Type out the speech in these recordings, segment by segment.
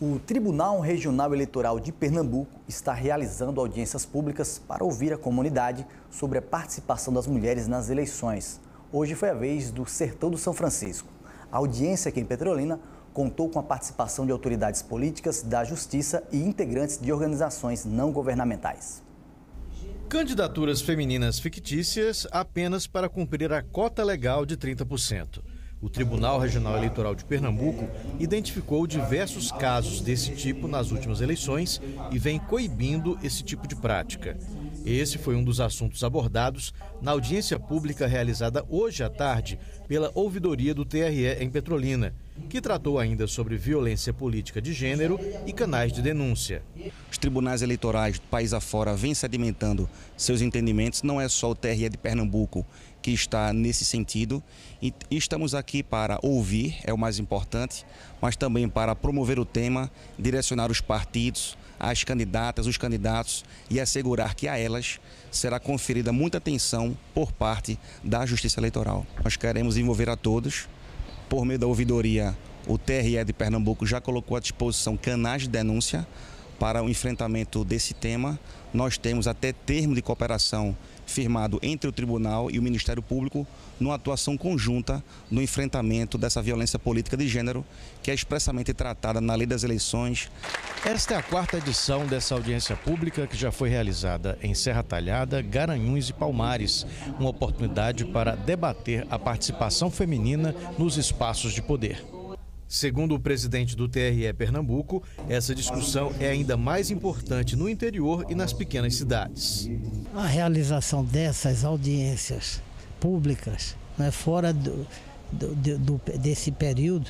O Tribunal Regional Eleitoral de Pernambuco está realizando audiências públicas para ouvir a comunidade sobre a participação das mulheres nas eleições. Hoje foi a vez do Sertão do São Francisco. A audiência aqui em Petrolina contou com a participação de autoridades políticas, da Justiça e integrantes de organizações não governamentais. Candidaturas femininas fictícias apenas para cumprir a cota legal de 30%. O Tribunal Regional Eleitoral de Pernambuco identificou diversos casos desse tipo nas últimas eleições e vem coibindo esse tipo de prática. Esse foi um dos assuntos abordados na audiência pública realizada hoje à tarde pela ouvidoria do TRE em Petrolina, que tratou ainda sobre violência política de gênero e canais de denúncia. Os tribunais eleitorais do país afora vêm sedimentando seus entendimentos, não é só o TRE de Pernambuco que está nesse sentido. E estamos aqui para ouvir, é o mais importante, mas também para promover o tema, direcionar os partidos, as candidatas, os candidatos e assegurar que a elas será conferida muita atenção por parte da Justiça Eleitoral. Nós queremos envolver a todos. Por meio da ouvidoria, o TRE de Pernambuco já colocou à disposição canais de denúncia para o enfrentamento desse tema. Nós temos até termo de cooperação firmado entre o Tribunal e o Ministério Público numa atuação conjunta no enfrentamento dessa violência política de gênero, que é expressamente tratada na Lei das Eleições. Esta é a quarta edição dessa audiência pública que já foi realizada em Serra Talhada, Garanhuns e Palmares, uma oportunidade para debater a participação feminina nos espaços de poder. Segundo o presidente do TRE Pernambuco, essa discussão é ainda mais importante no interior e nas pequenas cidades. A realização dessas audiências públicas, né, fora desse período,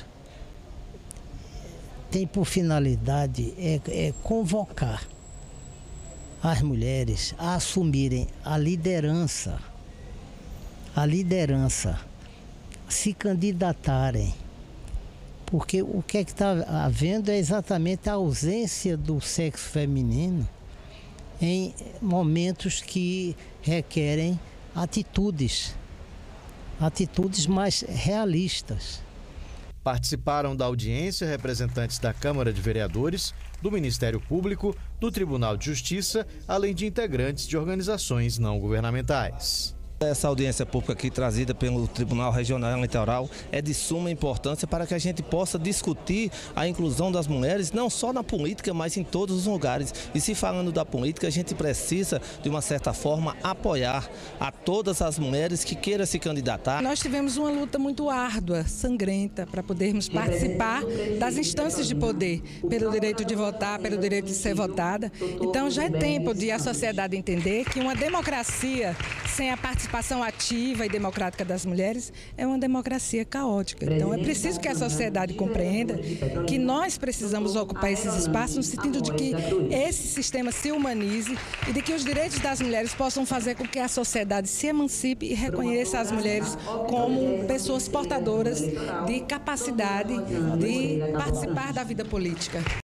tem por finalidade convocar as mulheres a assumirem a liderança, se candidatarem. Porque o que está havendo é exatamente a ausência do sexo feminino em momentos que requerem atitudes mais realistas. Participaram da audiência representantes da Câmara de Vereadores, do Ministério Público, do Tribunal de Justiça, além de integrantes de organizações não governamentais. Essa audiência pública aqui trazida pelo Tribunal Regional Eleitoral é de suma importância para que a gente possa discutir a inclusão das mulheres, não só na política, mas em todos os lugares. E se falando da política, a gente precisa, de uma certa forma, apoiar a todas as mulheres que queiram se candidatar. Nós tivemos uma luta muito árdua, sangrenta, para podermos participar das instâncias de poder, pelo direito de votar, pelo direito de ser votada. Então já é tempo de a sociedade entender que uma democracia sem a participação ativa e democrática das mulheres é uma democracia caótica. Então é preciso que a sociedade compreenda que nós precisamos ocupar esses espaços no sentido de que esse sistema se humanize e de que os direitos das mulheres possam fazer com que a sociedade se emancipe e reconheça as mulheres como pessoas portadoras de capacidade de participar da vida política.